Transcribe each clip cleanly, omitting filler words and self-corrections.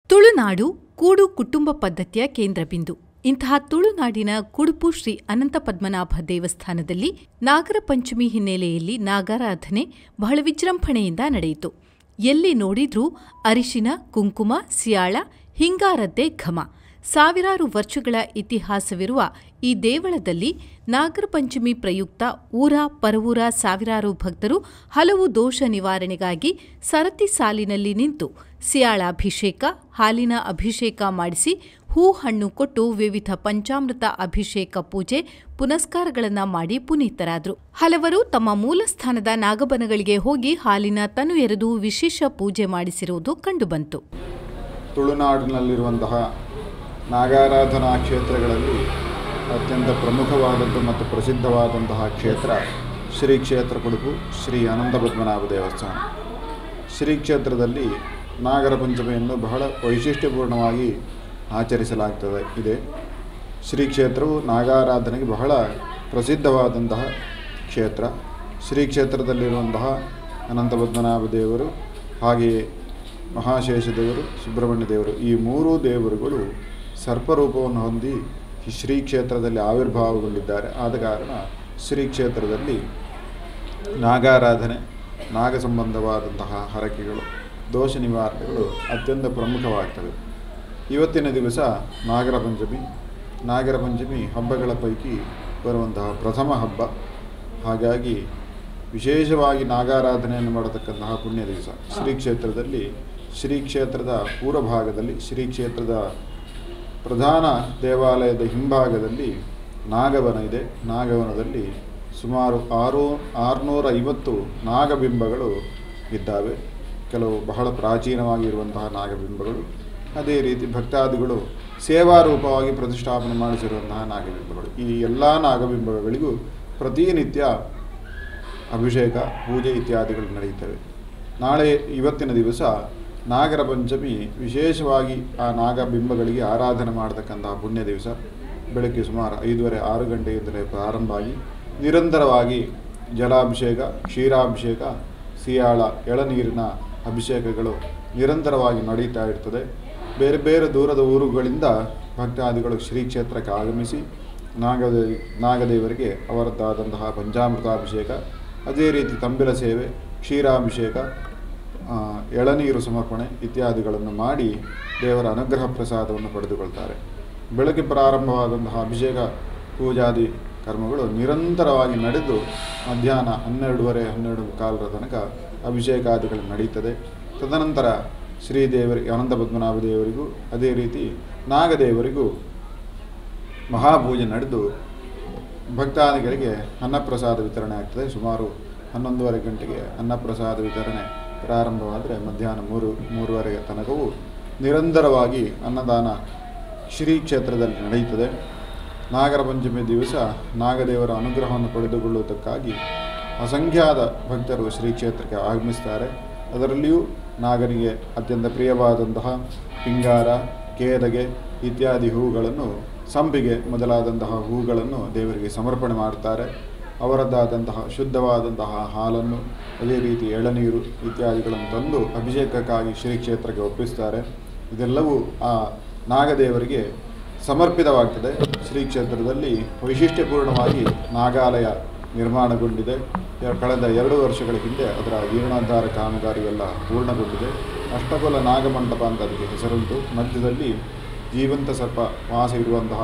ತುಳುನಾಡು ಕೂಡು ಕುಟುಂಬ ಪದ್ಧತಿಯ ಕೇಂದ್ರಬಿಂದು. ಇಂತಹ ತುಳುನಾಡಿನ ಕುಡುಪು ಶ್ರೀ ಅನಂತ ಪದ್ಮನಾಭ ದೇವಸ್ಥಾನದಲ್ಲಿ ನಾಗರ ಪಂಚಮಿ ಹಿನ್ನೆಲೆಯಲ್ಲಿ ನಾಗಾರಾಧನೆ ಬಹಳ ವಿಜೃಂಭಣೆಯಿಂದ ನಡೆಯಿತು. ಎಲ್ಲಿ ನೋಡಿದ್ರೂ ಅರಿಶಿನ, ಕುಂಕುಮ, ಸಿಯಾಳ, ಹಿಂಗಾರದ್ದೇ ಘಮ. ಸಾವಿರಾರು ವರ್ಷಗಳ ಇತಿಹಾಸವಿರುವ ಈ ದೇವಳದಲ್ಲಿ ನಾಗರ ಪಂಚಮಿ ಪ್ರಯುಕ್ತ ಊರ ಪರವೂರ ಸಾವಿರಾರು ಭಕ್ತರು ಹಲವು ದೋಷ ನಿವಾರಣೆಗಾಗಿ ಸರತಿ ಸಾಲಿನಲ್ಲಿ ನಿಂತು ಸಿಯಾಳಾಭಿಷೇಕ, ಹಾಲಿನ ಅಭಿಷೇಕ ಮಾಡಿಸಿ ಹೂ ಹಣ್ಣು ಕೊಟ್ಟು ವಿವಿಧ ಪಂಚಾಮೃತ ಅಭಿಷೇಕ ಪೂಜೆ ಪುನಸ್ಕಾರಗಳನ್ನು ಮಾಡಿ ಪುನೀತರಾದರು. ಹಲವರು ತಮ್ಮ ಮೂಲಸ್ಥಾನದ ನಾಗಬನಗಳಿಗೆ ಹೋಗಿ ಹಾಲಿನ ತನು ಎರೆದು ವಿಶೇಷ ಪೂಜೆ ಮಾಡಿಸಿರುವುದು ಕಂಡುಬಂತು. ತುಳುನಾಡಿನಲ್ಲಿರುವಂತಹ ನಾಗಾರಾಧನಾ ಕ್ಷೇತ್ರಗಳಲ್ಲಿ ಅತ್ಯಂತ ಪ್ರಮುಖವಾದದ್ದು ಮತ್ತು ಪ್ರಸಿದ್ಧವಾದಂತಹ ಕ್ಷೇತ್ರ ಶ್ರೀ ಕ್ಷೇತ್ರ ಕುಡುಪು ಶ್ರೀ ಅನಂತ ಪದ್ಮನಾಭ ದೇವಸ್ಥಾನ. ಶ್ರೀ ಕ್ಷೇತ್ರದಲ್ಲಿ ನಾಗರ ಪಂಚಮಿಯನ್ನು ಬಹಳ ವೈಶಿಷ್ಟ್ಯಪೂರ್ಣವಾಗಿ ಆಚರಿಸಲಾಗ್ತದೆ. ಶ್ರೀ ಕ್ಷೇತ್ರವು ನಾಗಾರಾಧನೆಗೆ ಬಹಳ ಪ್ರಸಿದ್ಧವಾದಂತಹ ಕ್ಷೇತ್ರ. ಶ್ರೀ ಕ್ಷೇತ್ರದಲ್ಲಿರುವಂತಹ ಅನಂತ ಪದ್ಮನಾಭ ದೇವರು, ಹಾಗೆಯೇ ಮಹಾಶೇಷ ದೇವರು, ಸುಬ್ರಹ್ಮಣ್ಯ ದೇವರು, ಈ ಮೂರೂ ದೇವರುಗಳು ಸರ್ಪರೂಪವನ್ನು ಹೊಂದಿ ಶ್ರೀ ಕ್ಷೇತ್ರದಲ್ಲಿ ಆವಿರ್ಭಾವಗೊಂಡಿದ್ದಾರೆ. ಆದ ಕಾರಣ ಶ್ರೀ ಕ್ಷೇತ್ರದಲ್ಲಿ ನಾಗಾರಾಧನೆ, ನಾಗ ಸಂಬಂಧವಾದಂತಹ ಹರಕೆಗಳು, ದೋಷ ನಿವಾರಣೆಗಳು ಅತ್ಯಂತ ಪ್ರಮುಖವಾಗ್ತವೆ. ಇವತ್ತಿನ ದಿವಸ ನಾಗರ ಪಂಚಮಿ. ನಾಗರ ಪಂಚಮಿ ಹಬ್ಬಗಳ ಪೈಕಿ ಬರುವಂತಹ ಪ್ರಥಮ ಹಬ್ಬ. ಹಾಗಾಗಿ ವಿಶೇಷವಾಗಿ ನಾಗಾರಾಧನೆಯನ್ನು ಮಾಡತಕ್ಕಂತಹ ಪುಣ್ಯ ದಿವಸ ಶ್ರೀ ಕ್ಷೇತ್ರದಲ್ಲಿ, ಶ್ರೀ ಕ್ಷೇತ್ರದ ಪೂರ್ವಭಾಗದಲ್ಲಿ, ಶ್ರೀ ಕ್ಷೇತ್ರದ ಪ್ರಧಾನ ದೇವಾಲಯದ ಹಿಂಭಾಗದಲ್ಲಿ ನಾಗವನ ಇದೆ. ನಾಗವನದಲ್ಲಿ ಸುಮಾರು 650 ನಾಗಬಿಂಬಗಳು ಇದ್ದಾವೆ. ಕೆಲವು ಬಹಳ ಪ್ರಾಚೀನವಾಗಿರುವಂತಹ ನಾಗಬಿಂಬಗಳು, ಅದೇ ರೀತಿ ಭಕ್ತಾದಿಗಳು ಸೇವಾರೂಪವಾಗಿ ಪ್ರತಿಷ್ಠಾಪನೆ ಮಾಡಿಸಿರುವಂತಹ ನಾಗಬಿಂಬಗಳು. ಈ ಎಲ್ಲ ನಾಗಬಿಂಬಗಳಿಗೂ ಪ್ರತಿನಿತ್ಯ ಅಭಿಷೇಕ, ಪೂಜೆ ಇತ್ಯಾದಿಗಳು ನಡೆಯುತ್ತವೆ. ಇವತ್ತಿನ ದಿವಸ ನಾಗರ ಪಂಚಮಿ ವಿಶೇಷವಾಗಿ ಆ ನಾಗಬಿಂಬಗಳಿಗೆ ಆರಾಧನೆ ಮಾಡತಕ್ಕಂತಹ ಪುಣ್ಯ ದಿವಸ. ಬೆಳಗ್ಗೆ ಸುಮಾರು 5:30-6 ಗಂಟೆಯಿಂದಲೇ ಪ್ರಾರಂಭ ಆಗಿ ನಿರಂತರವಾಗಿ ಜಲಾಭಿಷೇಕ, ಕ್ಷೀರಾಭಿಷೇಕ, ಸಿಯಾಳ, ಎಳನೀರಿನ ಅಭಿಷೇಕಗಳು ನಿರಂತರವಾಗಿ ನಡೀತಾ ಇರ್ತದೆ. ಬೇರೆ ಬೇರೆ ದೂರದ ಊರುಗಳಿಂದ ಭಕ್ತಾದಿಗಳು ಶ್ರೀ ಕ್ಷೇತ್ರಕ್ಕೆ ಆಗಮಿಸಿ ನಾಗದೇವರಿಗೆ ಅವರದ್ದಾದಂತಹ ಪಂಚಾಮೃತಾಭಿಷೇಕ, ಅದೇ ರೀತಿ ತಂಬಿಲ ಸೇವೆ, ಕ್ಷೀರಾಭಿಷೇಕ, ಎಳನೀರು ಸಮರ್ಪಣೆ ಇತ್ಯಾದಿಗಳನ್ನು ಮಾಡಿ ದೇವರ ಅನುಗ್ರಹ ಪ್ರಸಾದವನ್ನು ಪಡೆದುಕೊಳ್ತಾರೆ. ಬೆಳಗ್ಗೆ ಪ್ರಾರಂಭವಾದಂತಹ ಅಭಿಷೇಕ ಪೂಜಾದಿ ಕರ್ಮಗಳು ನಿರಂತರವಾಗಿ ನಡೆದು ಮಧ್ಯಾಹ್ನ 12:30-12:15 ತನಕ ಅಭಿಷೇಕಾದಿಗಳು ನಡೀತದೆ. ತದನಂತರ ಶ್ರೀದೇವರಿಗೆ, ಅನಂತ ಪದ್ಮನಾಭ ದೇವರಿಗೂ ಅದೇ ರೀತಿ ನಾಗದೇವರಿಗೂ ಮಹಾಪೂಜೆ ನಡೆದು ಭಕ್ತಾದಿಗಳಿಗೆ ಅನ್ನಪ್ರಸಾದ ವಿತರಣೆ ಆಗ್ತದೆ. ಸುಮಾರು 11:30 ಗಂಟೆಗೆ ಅನ್ನಪ್ರಸಾದ ವಿತರಣೆ ಪ್ರಾರಂಭವಾದರೆ ಮಧ್ಯಾಹ್ನ 3:30 ತನಕವೂ ನಿರಂತರವಾಗಿ ಅನ್ನದಾನ ಶ್ರೀ ಕ್ಷೇತ್ರದಲ್ಲಿ ನಡೆಯುತ್ತದೆ. ನಾಗರ ಪಂಚಮಿ ದಿವಸ ನಾಗದೇವರ ಅನುಗ್ರಹವನ್ನು ಪಡೆದುಕೊಳ್ಳುವುದಕ್ಕಾಗಿ ಅಸಂಖ್ಯಾತ ಭಕ್ತರು ಶ್ರೀ ಕ್ಷೇತ್ರಕ್ಕೆ ಆಗಮಿಸ್ತಾರೆ. ಅದರಲ್ಲಿಯೂ ನಾಗನಿಗೆ ಅತ್ಯಂತ ಪ್ರಿಯವಾದಂತಹ ಪಿಂಗಾರ, ಕೇದಗೆ ಇತ್ಯಾದಿ ಹೂಗಳನ್ನು, ಸಂಪಿಗೆ ಮೊದಲಾದಂತಹ ಹೂಗಳನ್ನು ದೇವರಿಗೆ ಸಮರ್ಪಣೆ ಮಾಡುತ್ತಾರೆ. ಅವರದ್ದಾದಂತಹ ಶುದ್ಧವಾದಂತಹ ಹಾಲನ್ನು, ಅದೇ ರೀತಿ ಎಳನೀರು ಇತ್ಯಾದಿಗಳನ್ನು ತಂದು ಅಭಿಷೇಕಕ್ಕಾಗಿ ಶ್ರೀ ಕ್ಷೇತ್ರಕ್ಕೆ ಒಪ್ಪಿಸ್ತಾರೆ. ಇದೆಲ್ಲವೂ ಆ ನಾಗದೇವರಿಗೆ ಸಮರ್ಪಿತವಾಗ್ತದೆ. ಶ್ರೀ ಕ್ಷೇತ್ರದಲ್ಲಿ ವೈಶಿಷ್ಟ್ಯಪೂರ್ಣವಾಗಿ ನಾಗಾಲಯ ನಿರ್ಮಾಣಗೊಂಡಿದೆ. ಕಳೆದ 2 ವರ್ಷಗಳ ಹಿಂದೆ ಅದರ ಜೀರ್ಣೋದ್ಧಾರ ಕಾಮಗಾರಿಯೆಲ್ಲ ಪೂರ್ಣಗೊಂಡಿದೆ. ಅಷ್ಟಬಲ ನಾಗಮಂಟಪ ಅಂತ ಅದಕ್ಕೆ ಹೆಸರುಂಟು. ಮಧ್ಯದಲ್ಲಿ ಜೀವಂತ ಸರ್ಪ ವಾಸ ಇರುವಂತಹ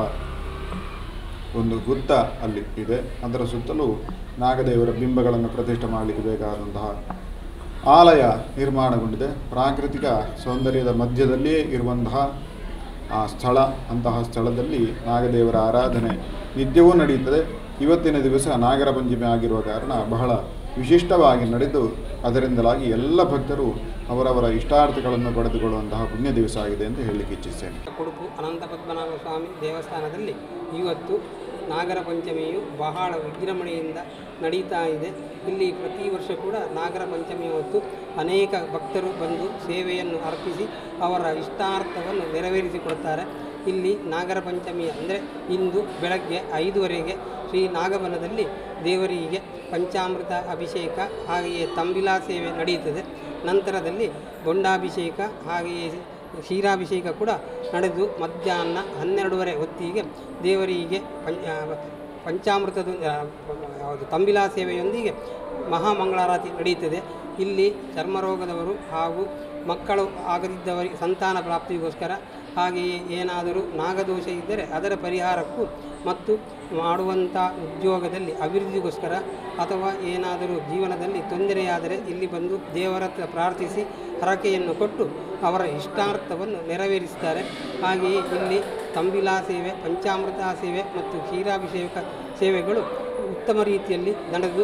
ಒಂದು ಗುತ್ತ ಅಲ್ಲಿ ಇದೆ. ಅದರ ಸುತ್ತಲೂ ನಾಗದೇವರ ಬಿಂಬಗಳನ್ನು ಪ್ರತಿಷ್ಠೆ ಮಾಡಲಿಕ್ಕೆ ಬೇಕಾದಂತಹ ಆಲಯ ನಿರ್ಮಾಣಗೊಂಡಿದೆ. ಪ್ರಾಕೃತಿಕ ಸೌಂದರ್ಯದ ಮಧ್ಯದಲ್ಲಿಯೇ ಇರುವಂತಹ ಆ ಸ್ಥಳ, ಅಂತಹ ಸ್ಥಳದಲ್ಲಿ ನಾಗದೇವರ ಆರಾಧನೆ ನಿತ್ಯವೂ ನಡೆಯುತ್ತದೆ. ಇವತ್ತಿನ ದಿವಸ ನಾಗರ ಪಂಚಮಿ ಆಗಿರುವ ಕಾರಣ ಬಹಳ ವಿಶಿಷ್ಟವಾಗಿ ನಡೆದು ಅದರಿಂದಲಾಗಿ ಎಲ್ಲ ಭಕ್ತರು ಅವರವರ ಇಷ್ಟಾರ್ಥಗಳನ್ನು ಪಡೆದುಕೊಳ್ಳುವಂತಹ ಪುಣ್ಯ ದಿವಸ ಆಗಿದೆ ಅಂತ ಹೇಳಲಿಕ್ಕೆ ಇಚ್ಛಿಸ್ತೇನೆ. ಕುಡುಪು ಅನಂತ ಪದ್ಮನಾಭ ಸ್ವಾಮಿ ದೇವಸ್ಥಾನದಲ್ಲಿ ಇವತ್ತು ನಾಗರ ಪಂಚಮಿಯು ಬಹಳ ವಿಜೃಂಭಣೆಯಿಂದ ನಡೀತಾ ಇದೆ. ಇಲ್ಲಿ ಪ್ರತಿ ವರ್ಷ ಕೂಡ ನಾಗರ ಪಂಚಮಿ ಹೊತ್ತು ಅನೇಕ ಭಕ್ತರು ಬಂದು ಸೇವೆಯನ್ನು ಅರ್ಪಿಸಿ ಅವರ ಇಷ್ಟಾರ್ಥವನ್ನು ನೆರವೇರಿಸಿಕೊಡ್ತಾರೆ. ಇಲ್ಲಿ ನಾಗರ ಪಂಚಮಿ ಅಂದರೆ ಇಂದು ಬೆಳಗ್ಗೆ 5:30ಗೆ ಶ್ರೀ ನಾಗವನದಲ್ಲಿ ದೇವರಿಗೆ ಪಂಚಾಮೃತ ಅಭಿಷೇಕ ಹಾಗೆಯೇ ತಂಬಿಲಾ ಸೇವೆ ನಡೆಯುತ್ತದೆ. ನಂತರದಲ್ಲಿ ಬೊಂಡಾಭಿಷೇಕ ಹಾಗೆಯೇ ಕ್ಷೀರಾಭಿಷೇಕ ಕೂಡ ನಡೆದು ಮಧ್ಯಾಹ್ನ 12:30 ಹೊತ್ತಿಗೆ ದೇವರಿಗೆ ಪಂಚಾಮೃತದ ಯಾವುದು ತಂಬಿಲಾ ಸೇವೆಯೊಂದಿಗೆ ಮಹಾಮಂಗಳಾರತಿ ನಡೆಯುತ್ತದೆ. ಇಲ್ಲಿ ಚರ್ಮರೋಗದವರು ಹಾಗೂ ಮಕ್ಕಳು ಆಗದಿದ್ದವರಿಗೆ ಸಂತಾನ ಪ್ರಾಪ್ತಿಗೋಸ್ಕರ, ಹಾಗೆಯೇ ಏನಾದರೂ ನಾಗದೋಷ ಇದ್ದರೆ ಅದರ ಪರಿಹಾರಕ್ಕೂ ಮತ್ತು ಮಾಡುವಂಥ ಉದ್ಯೋಗದಲ್ಲಿ ಅಭಿವೃದ್ಧಿಗೋಸ್ಕರ ಅಥವಾ ಏನಾದರೂ ಜೀವನದಲ್ಲಿ ತೊಂದರೆಯಾದರೆ ಇಲ್ಲಿ ಬಂದು ದೇವರ ಹತ್ರ ಪ್ರಾರ್ಥಿಸಿ ಹರಕೆಯನ್ನು ಕೊಟ್ಟು ಅವರ ಇಷ್ಟಾರ್ಥವನ್ನು ನೆರವೇರಿಸುತ್ತಾರೆ. ಹಾಗೆಯೇ ಇಲ್ಲಿ ತಂಬಿಲಾ ಸೇವೆ, ಪಂಚಾಮೃತ ಸೇವೆ ಮತ್ತು ಕ್ಷೀರಾಭಿಷೇಕ ಸೇವೆಗಳು ಉತ್ತಮ ರೀತಿಯಲ್ಲಿ ನಡೆದು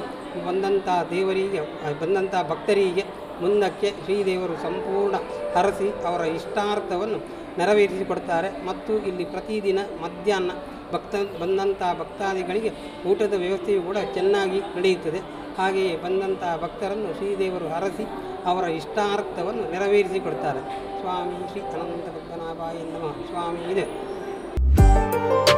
ಬಂದಂಥ ಭಕ್ತರಿಗೆ ಮುಂದಕ್ಕೆ ಶ್ರೀದೇವರು ಸಂಪೂರ್ಣ ಹರಸಿ ಅವರ ಇಷ್ಟಾರ್ಥವನ್ನು ನೆರವೇರಿಸಿಕೊಡ್ತಾರೆ. ಮತ್ತು ಇಲ್ಲಿ ಪ್ರತಿದಿನ ಮಧ್ಯಾಹ್ನ ಬಂದಂಥ ಭಕ್ತಾದಿಗಳಿಗೆ ಊಟದ ವ್ಯವಸ್ಥೆಯು ಕೂಡ ಚೆನ್ನಾಗಿ ನಡೆಯುತ್ತದೆ. ಹಾಗೆಯೇ ಬಂದಂಥ ಭಕ್ತರನ್ನು ಶ್ರೀದೇವರು ಹರಸಿ ಅವರ ಇಷ್ಟಾರ್ಥವನ್ನು ನೆರವೇರಿಸಿಕೊಡ್ತಾರೆ. ಸ್ವಾಮಿ ಶ್ರೀ ಅನಂತ ಪದ್ಮನಾಭಾಯ ನಮಃ. ಸ್ವಾಮಿ ಇದೆ.